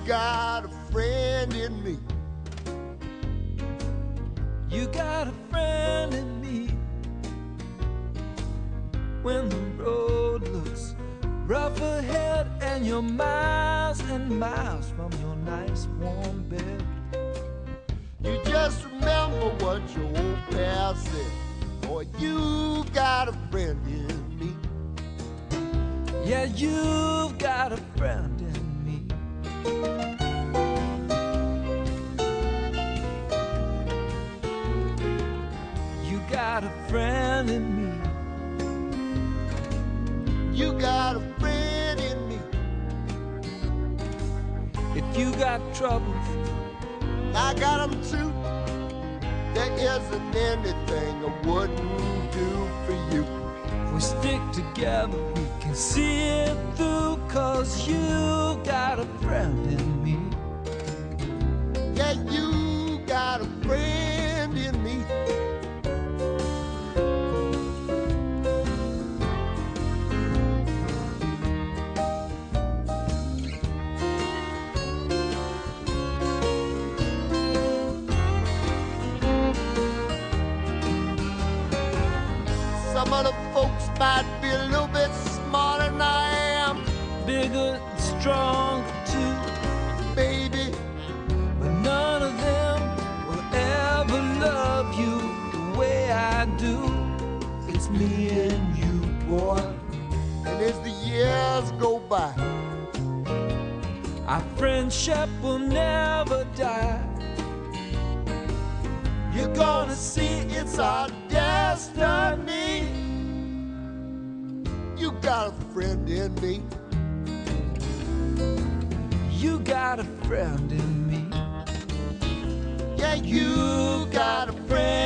got a friend in me. You got a friend in me. When the road looks rough ahead and you're miles and miles from your nice warm bed, you just remember what your old past said. Boy, you got a friend in me. yeah, you've got a friend in me. You got a friend in me. You got a friend in me. If you got troubles, I got them too. There isn't anything I wouldn't do for you. if we stick together, we can see it through. 'Cause you got a friend in me. Yeah, you got a friend in me. Some of the folks might be a little bit smarter than I am, Bigger and stronger too, baby. but none of them will ever love you the way I do. It's me and you, boy. And as the years go by, Our friendship will never die. you're gonna see it's our destiny. You got a friend in me. You got a friend in me. Yeah, you got a friend